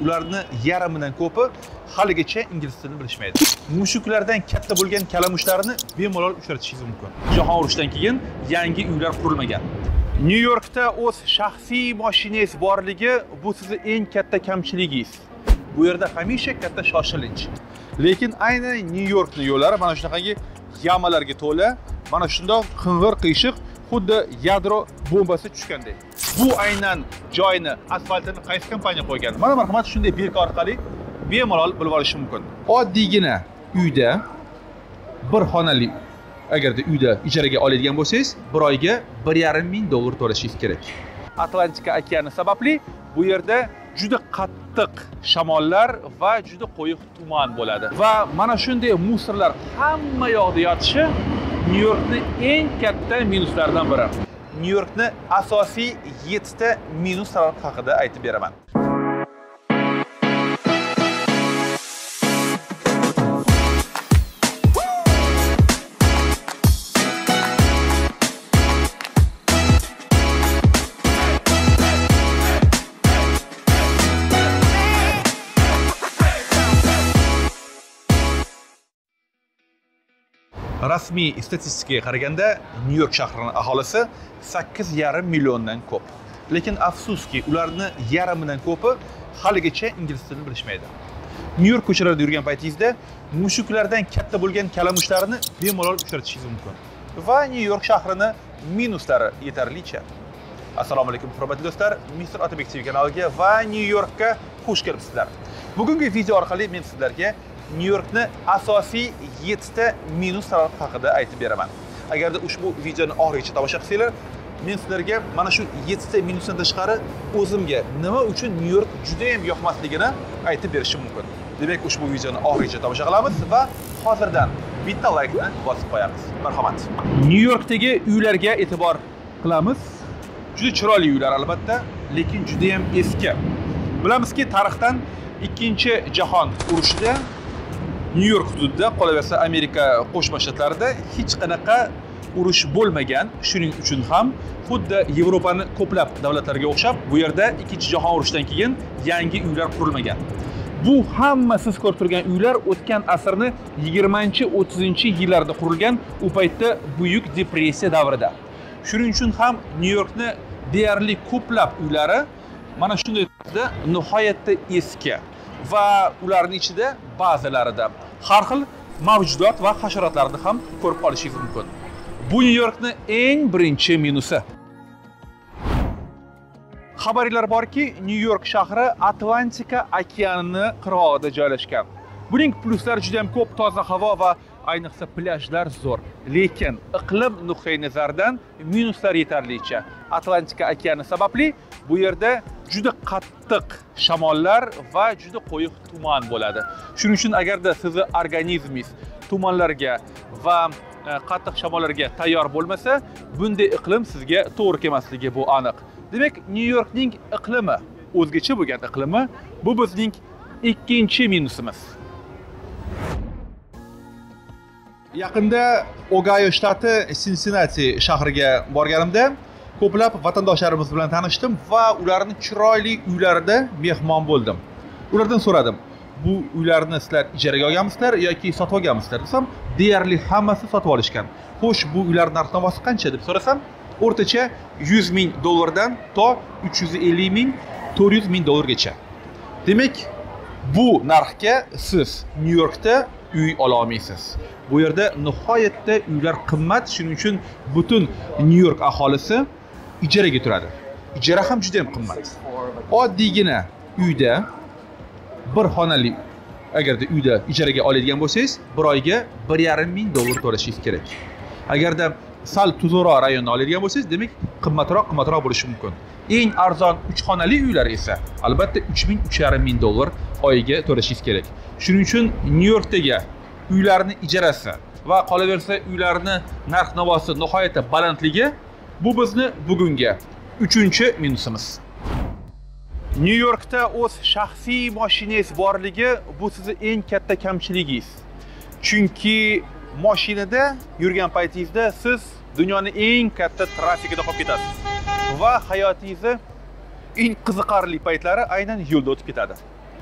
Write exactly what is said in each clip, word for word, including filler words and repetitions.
ularni yarimidan ko'pi haligacha ingliz tilini bilishmaydi. Mushuklardan katta bo'lgan kalamushlarni bemalol uchratishingiz mumkin. Jahon urushidan keyin yangi uylar qurilmagan. Nyu-Yorkda o'z shaxsiy mashinangiz borligi bu sizning eng katta kamchiligingiz. Bu yerda hamisha katta shoshilinch. Lekin aynan Nyu-Yorkning yo'llari mana shunaqangi yamalarga to'la, mana shundoq qing'ir qiyshiq, xuddi yadro bombasi tushgandek. Bu aynan joyni, asfaltini qaysi kompaniya qo'ygan? Mana marhamat shunday belgi orqali bemalol bilib olish mumkin. Oddiygina uyda bir xonali agarda uyda ijaraga oladigan bo'lsangiz, bir oyga bir yarim ming dollar to'lashingiz kerak. Atlantika okeani sababli bu yerda juda qattiq shamollar va juda qo'yiq tuman bo'ladi. Va mana shunday musorlar hamma yoqda yotishi Nyu-Yorkning eng katta minuslaridan biri. Nyu-Yorkning asosiy yettita minuslari haqida aytib beraman. Rasmiy statistikaga qaraganda Nyu-York shahrining aholisi sakkiz yarim milliondan ko'p. Lekin afsuski, ularni yarimidan ko'pi haligacha ingliz tilini bilishmaydi. Nyu-York ko'chalarida yurgan paytingizda mushuklardan katta bo'lgan kalamushlarni bemalol uchratishingiz mumkin. Va Nyu-York shahrining minuslari yetarlicha. Assalomu alaykum hurmatli do'stlar, mister Otabek T V kanaliga va Nyu-Yorkka xush kelibsizlar. Bugungi video orqali men sizlarga Nyu-Yorkning asosiy yettita minuslari haqida aytib beraman. Agarda ushbu videoni oxirigacha tomosha qilsanglar, men sizlarga mana shu yettita minusdan tashqari o'zimga nima uchun Nyu-York juda ham yoqmasligini aytib berishim mumkin. Demak, ushbu videoni oxirigacha tomosha qilamiz va hozirdan bitta laykni bosib qo'yamiz. Marhamat. Nyu-Yorkdagi uylarga e'tibor qilamiz. Juda chiroyli uylar albatta, lekin juda ham eski. Bilamizki, tarixdan ikkinchi jahon urushida Nyu-York hududida, qolaversa Amerika Qo'shma Shtatlarida hech qanaqa urush bo'lmagan. Shuning uchun ham xuddi Yevropaning ko'plab davlatlariga o'xshab, bu yerda ikkinchi jahon urushidan keyin yangi uylar qurilmagan. Bu hamma siz ko'rib turgan uylar o'tgan asrning yigirmanchi o'ttizinchi yillarida qurilgan, u paytda buyuk depressiya davrida. Shuning uchun ham Nyu-Yorkning deyarli ko'plab uylari mana shunday tarzda nihoyatda eski. Va ularning ichida ba'zilarida har xil mavjudot va hasharotlarni ham ko'rib olishingiz mumkin. Bu Nyu-Yorkning eng birinchi minusi. Xabarlar borki, Nyu-York shahri Atlantika okeanining qirg'og'ida joylashgan. Buning pluslari juda ham ko'p, toza havo va ayniqsa plyajlar zo'r. Lekin iqlim nuqtai nazaridan minuslar yetarlicha. Atlantika okeani sababli bu yerda juda qattiq shamollar va juda qo'yiq tuman bo'ladi. Shuning uchun agarda sizning organizmingiz tumanlarga va qattiq shamollarga tayyor bo'lmasa, bunday iqlim sizga to'g'ri kelmasligi bu aniq. Demak, Nyu-Yorkning iqlimi, o'zgacha bo'lgan iqlimi, bu bizning ikkinchi minusimiz. Yaqinda Ogayo shtati Cincinnati shahriga borganimda ko'plab vatandoshlarimiz bilan tanishdim va ularning chiroyli uylarida mehmon bo'ldim. Ulardan so'radim, bu uylarni sizlar ijaraga olganmisizlar yoki sotib olganmisizlar desam, deyarli hammasi sotib olishgan. Xo'sh, bu uylar narx-navosi qancha deb so'rasam, o'rtacha yuz ming dollardan to uch yuz ellik ming, to'rt yuz ming dollargacha. Demak, bu narxga siz Nyu-Yorkda uy ola olmaysiz. Bu yerda nihoyatda uylar qimmat, shuning uchun butun Nyu-York aholisi ijaraga turadi. Ijara ham juda ham qimmat. Oddiygina uyda bir xonali agarda uyda ijaraga oladigan bo'lsangiz, bir oyga bir yarim ming dollar to'lashingiz kerak. Agarda sal tuzukroq rayonni oladigan bo'lsangiz, demak qimmatroq, qimmatroq bo'lishi mumkin. Eng arzon uch xonali uylar esa albatta uch ming, uch yarim ming dollar oyiga to'lashingiz kerak. Shuning uchun Nyu-Yorkdagi uylarning ijarasi va qolaversa uylarning narx-navosi nihoyatda balandligi bu bizni bugungi uchinchi minusimiz. Nyu-Yorkda o'z shaxsiy mashinangiz borligi bu sizning eng katta kamchiligingiz. Chunki mashinada yurgan paytingizda siz dunyoning eng katta trafikida qolib ketasiz va hayotingizni eng qiziqarli paytlari aynan yo'lda o'tib ketadi.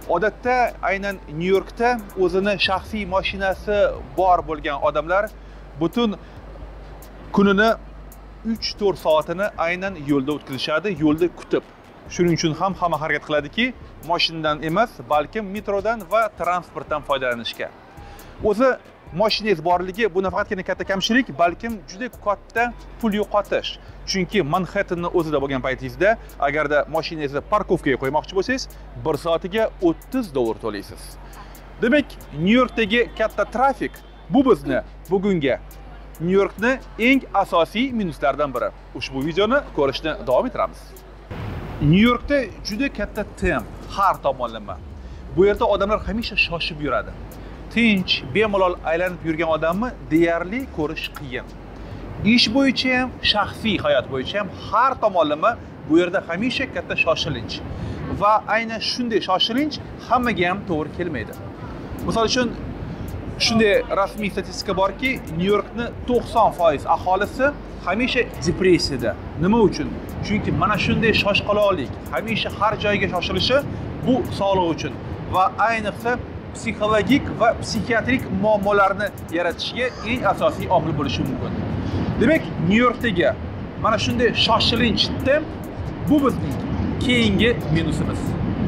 Odatda aynan Nyu-Yorkda o'zini shaxsiy mashinasi bor bo'lgan odamlar butun kunini uch to'rt soatini aynan yo'lda o'tkazishadi, yo'lda kutib. Shuning uchun ham hamma harakat qiladiki, mashinadan emas, balkim metrodan va transportdan foydalanishga. O'zi mashinangiz borligi bu nafaqatgina katta kamchilik, balkim juda katta pul yo'qotish. Chunki Manhattanning o'zida bo'lgan paytingizda, agarda mashinangizni parkovkaga qo'ymoqchi bo'lsangiz, bir soatiga o'ttiz dollar to'laysiz. Demak, Nyu-Yorkdagi katta trafik bu bizni bugungi Nyu-Yorkni eng asosiy minuslaridan biri. Ushbu videoni ko'rishni davom ettiramiz. Nyu-Yorkda juda katta temp, har tomonlama. Bu yerda odamlar hamisha shoshib yuradi. Tinch, bemalol aylanib yurgan odamni deyarli ko'rish qiyin. Ish bo'yicha ham, shaxsiy hayot bo'yicha ham har tomonlama bu yerda hamisha katta shoshilinch. Va aynan shunday shoshilinch hammaga ham to'g'ri kelmaydi. Misol uchun, shunday rasmiy statistika borki, Nyu-Yorkni to'qson foiz aholisi hamisha depressiyada. Nima uchun? Chunki mana shunday shoshqaloqlik, hamisha har joyga shoshilishi bu sog'liq uchun va ayniqsa psixologik va psixiatrik muammolarni yaratishiga eng asosiy omil bo'lishi mumkin. Demak, Nyu-Yorkdagi mana shunday shoshilinch temp bu bizning keyingi minusimiz.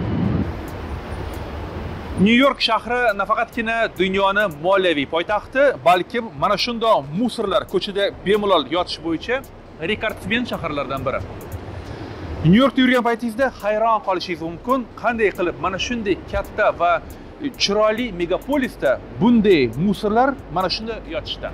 Nyu-York shahri nafaqatgina dunyoning moliyaviy poytaxti, balkim mana shunday musorlar ko'chada bemalol yotish bo'yicha rekordsmen shaharlardan biri. Nyu-Yorkda yurgan paytingizda hayron qolishingiz mumkin, qanday qilib mana shunday katta va chiroyli megapolisda bunday musorlar mana shunda yotishdan.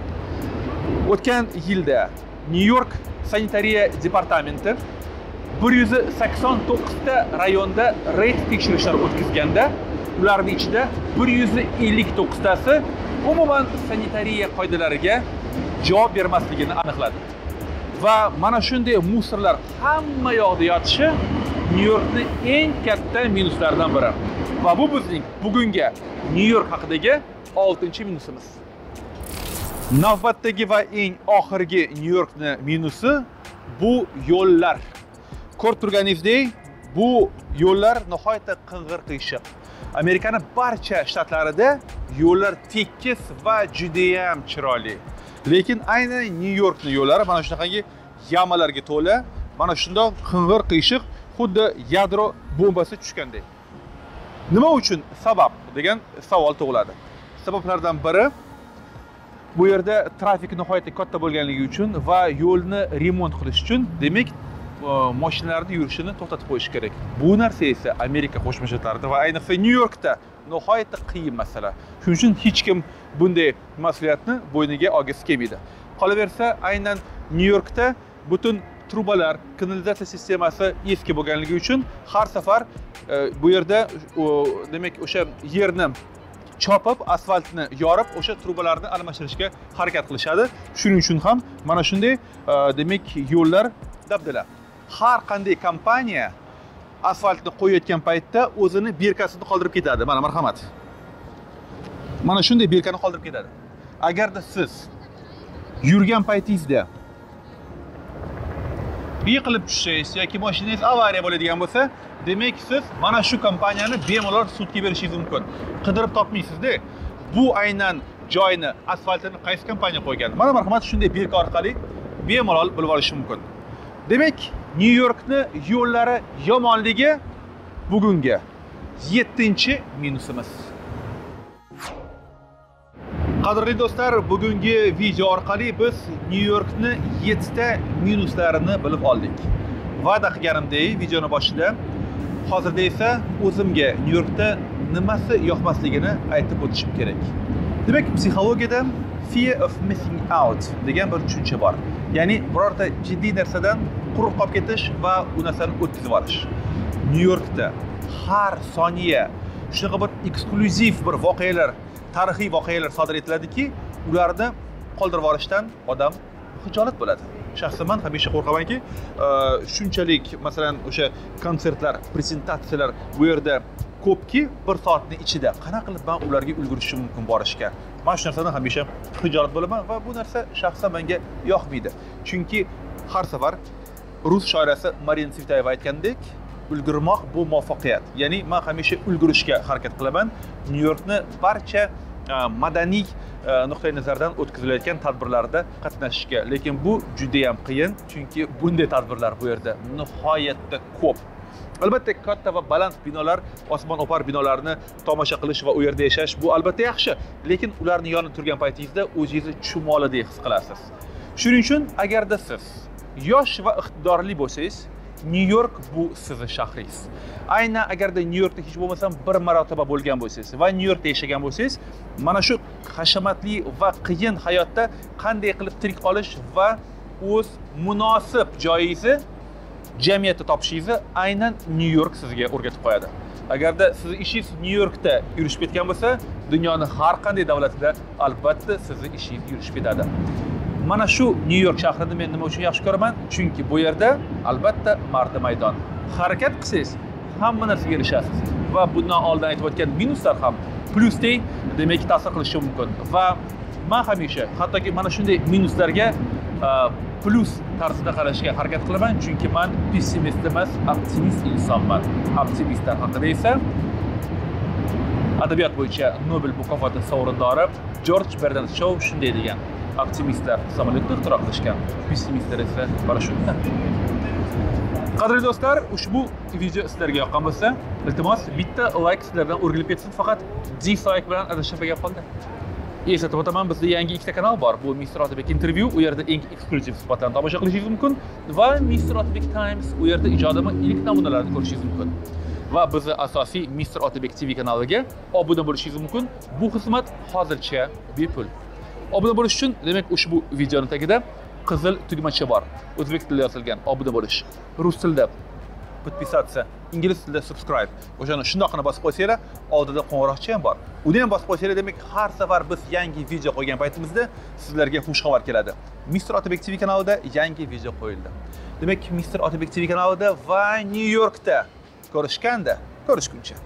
O'tgan yilda Nyu-York sanitariya departamenti bir yuz sakson to'qqiz ta rayonda reyd tekshirishlar o'tkazganda, ularning ichida bir yuz ellik to'qqiz tasi umuman sanitariya qoidalariga javob bermasligini aniqladi. Va mana shunday musorlar hamma yoqda yotishi Nyu-Yorkning eng katta minuslaridan biri. Va bu bizning bugungi Nyu-York haqidagi oltinchi minusimiz. Navbatdagi va eng oxirgi Nyu-Yorkning minusi bu yo'llar. Ko'rib turganingizdek, bu yo'llar nihoyatda qing'ir qiyshiq. Amerikaning barcha shtatlarida yo'llar tekis va juda ham chiroyli. Lekin aynan Nyu-Yorkning yo'llari mana shunaqangi yamalarga to'la, mana shunday qing'ir qiyshiq, xuddi yadro bombasi tushgandek. Nima uchun sabab degan savol tug'iladi. Sabablardan biri bu yerda trafik nihoyatda katta bo'lganligi uchun va yo'lni remont qilish uchun, demak, mashinalarning yurishini to'xtatib qo'yish kerak. Bu narsa esa Amerika Qo'shma Shtatlarida va ayniqsa Nyu-Yorkda nihoyatda qiyin masala. Shuning uchun hech kim bunday mas'uliyatni bo'yniga olgisi kelmaydi. Qolaversa, aynan Nyu-Yorkda butun trubalar, kanalizatsiya sistemasi eski bo'lganligi uchun har safar bu yerda demak o'sha yerni chopib, asfaltni yorib, o'sha trubalarni almashtirishga harakat qilishadi. Shuning uchun ham mana shunday demak yo'llar dabdala. Har qanday kompaniya asfaltni qo'yayotgan paytda o'zini berkasini qoldirib ketadi. Mana marhamat. Mana shunday berkani qoldirib ketadi. Agarda siz yurgan paytingizda yiqilib tushsangiz yoki mashinangiz avariya bo'ladigan bo'lsa, demak siz mana shu kompaniyani bemalol sudga berishingiz mumkin. Qidirib topmaysiz-da. Bu aynan joyni, asfaltini qaysi kompaniya qo'ygan? Mana marhamat, shunday berka orqali bemalol bilib olish mumkin. Demak, Nyu-Yorkning yo'llari yomonligi bugungi yettinchi minusimiz. Qadrli do'stlar, bugungi video orqali biz Nyu-Yorkning yettita minuslarini bilib oldik. Va'da qilganimdek, videoni boshida, hozirda esa o'zimga Nyu-Yorkda nimasi yoqmasligini aytib o'tishim kerak. Demak, psixologiyada fear of missing out degan bir tushuncha bor. Ya'ni birorta jiddiy narsadan quruq qolib ketish va u narsani o'tkazib olish. Nyu-Yorkda har soniya shunaqa bir eksklyuziv bir voqealar, tarixiy voqealar sodir etiladiki, ularni qoldirib olishdan odam xijolat bo'ladi. Shaxsan men hamisha qo'rqamanki, shunchalik masalan o'sha konsertlar, prezentatsiyalar bu yerda ko'pki, bir soatning ichida qana qilib men ularga ulgurishim mumkin borishga. Men shu narsadan hamisha xijolat bo'laman va bu narsa shaxsan menga yoqmaydi. Chunki har safar rus shoirasi Marina Tsvetayeva aytgandek, ulgurmoq bu muvaffaqiyat. Ya'ni men hamisha ulgurishga harakat qilaman. New Yorkni barcha madaniy nuqtai nazardan o'tkazilayotgan tadbirlarda qatnashishga. Lekin bu juda ham qiyin, chunki bunday tadbirlar bu yerda nihoyatda ko'p. Albatta katta va baland binolar, osmon o'par binolarni tomosha qilish va u yerda yashash bu albatta yaxshi, lekin ularni yonida turgan paytingizda o'zingizni chumolidek his qilasiz. Shuning uchun agarda siz yosh va iqtidorli bo'lsangiz, New York bu sizning shahringiz. Aynan agarda New Yorkda hech bo'lmasam bir marotaba bo'lgan bo'lsangiz va New Yorkda yashagan bo'lsangiz, mana shu hashamatli va qiyin hayotda qanday qilib tirik qolish va o'z munosib joyingizni jamiyatda topishingizni aynan New York sizga o'rgatib qo'yadi. Agarda sizning ishingiz New Yorkda yurishib ketgan bo'lsa, dunyoning har qanday davlatida albatta sizning ishingiz yurishib ketadi. Mana shu New York shahrini men nima uchun yaxshi ko'raman? Chunki bu yerda albatta mardi maydon. Harakat qilsangiz, hamma narsaga erishasiz. Va bundan oldin aytib o'tgan minuslar ham plusdek, demak ta'sir qilishi mumkin. Va men hamisha hattoki mana shunday minuslarga plus tarzida qarashga harakat qilaman, chunki men pessimist emas, optimist insonman. Optimistlar haqida esa adabiyot bo'yicha Nobel mukofoti sovrindori George Bernard Shaw shunday degan: optimistlar samolyotni ixtiro qilishgan, pessimistlar esa parashyutni. Qadrli do'stlar, ushbu video sizlarga yoqqan bo'lsa, iltimos bitta like sizlardan o'rgilib ketsin, faqat dislike bilan adashmagan qoldi. Eslatib o'taman, bizda yangi ikkita kanal bor. Bu Mister Otabek intervyu, u yerda eng eksklyuziv suhbatlarni tomosha qilishingiz mumkin va Mister Otabek Times, u yerda ijodimning ilk namunalarini ko'rishingiz mumkin. Va bizni asosiy Mister Otabek T V kanaliga obuna bo'lishingiz mumkin. Bu xizmat hozircha bepul. Obuna bo'lish uchun, demak, ushbu videoning tagida qizil tugmacha bor. O'zbek tilida yozilgan obuna bo'lish. Rus tilida podpisatsiya, ingliz tilida subscribe. O'shani shundoqina bosib qo'ysanglar, oldida qo'ng'iroqcha ham bor. Uni ham bosib qo'ysanglar, demak, har safar biz yangi video qo'ygan paytimizda sizlarga xushxabar keladi. Mister Otabek T V kanalida yangi video qo'yildi. Demak, Mister Otabek T V kanalida va New Yorkda ko'rishganda, ko'rishguncha.